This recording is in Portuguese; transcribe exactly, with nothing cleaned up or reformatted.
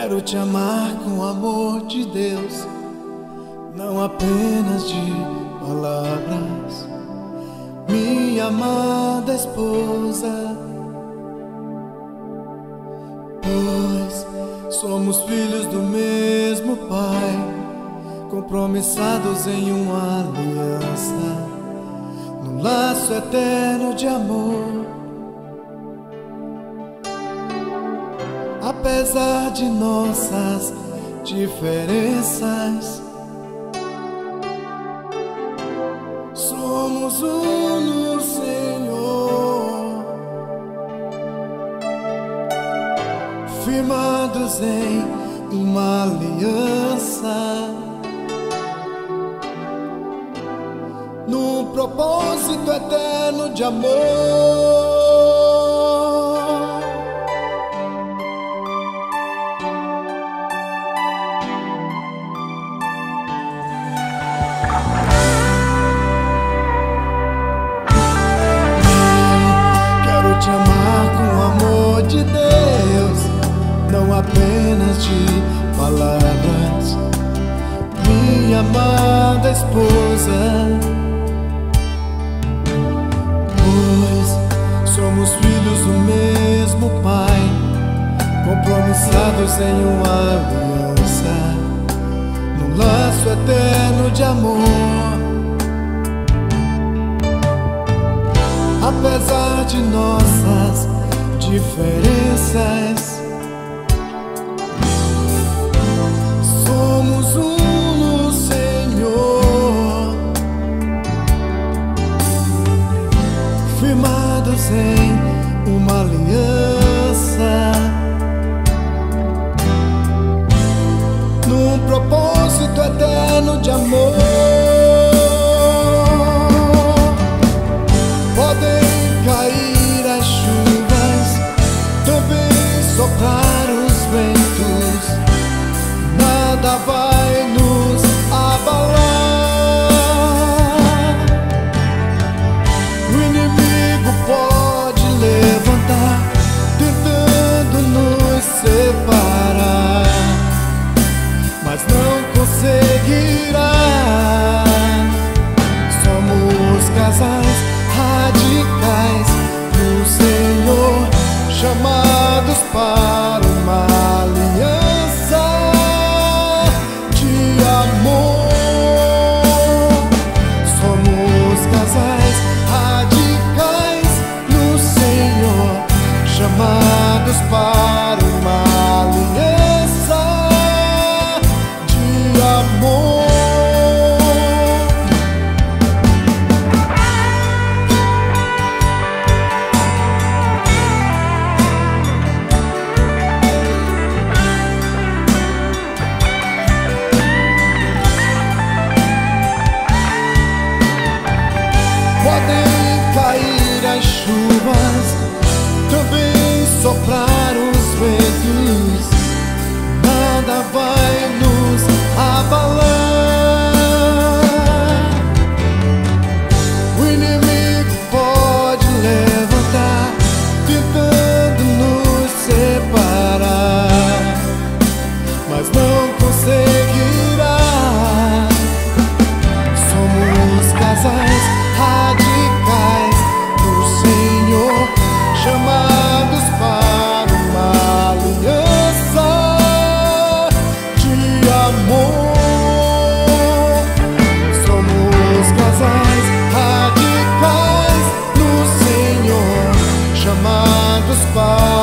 Quero te amar com o amor de Deus, não apenas de palavras. Minha amada esposa, pois somos filhos do mesmo Pai, compromissados em uma aliança, num laço eterno de amor. Apesar de nossas diferenças, somos um no Senhor, firmados em uma aliança, num propósito eterno de amor. Te amar com o amor de Deus, não apenas de palavras. Minha amada esposa, pois somos filhos do mesmo Pai, compromissados em uma aliança, num laço eterno de amor. Apesar de nossas diferenças, somos um no Senhor, firmados em uma aliança, num propósito eterno de amor. Podem cair as chuvas, também soprar os ventos, nada vai nos abalar. O inimigo pode levantar, tentando nos separar, mas não conseguirá. Somos casais radicais no Senhor, chamados para uma aliança de amor. Somos casais radicais no Senhor, chamados para uma aliança de amor. Podem cair as chuvas, também soprar os ventos, nada vai nos abalar. O inimigo pode levantar, tentando nos separar, mas não conseguirá. Somos casais radicais no Senhor, chamados para uma aliança de amor. Somos casais radicais no Senhor, chamados para